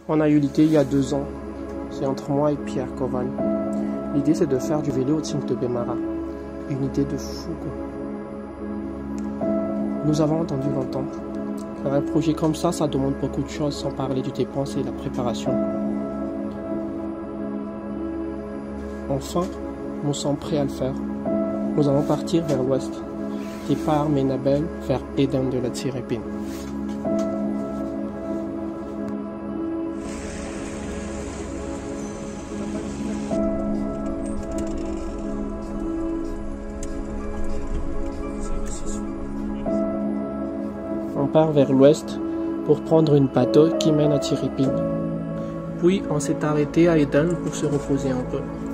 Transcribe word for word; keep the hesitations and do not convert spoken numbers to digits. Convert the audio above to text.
On a eu l'idée il y a deux ans. C'est entre moi et Pierre Koval. L'idée, c'est de faire du vélo au Team de Bémara. Une idée de fou, quoi. Nous avons entendu longtemps. Faire un projet comme ça, ça demande beaucoup de choses, sans parler du dépense et de la préparation. Enfin, nous sommes prêts à le faire. Nous allons partir vers l'ouest. Départ Ménabel vers Eden de la Tirépine. On part vers l'ouest pour prendre une bateau qui mène à Tirépine. Puis on s'est arrêté à Eden pour se reposer un peu.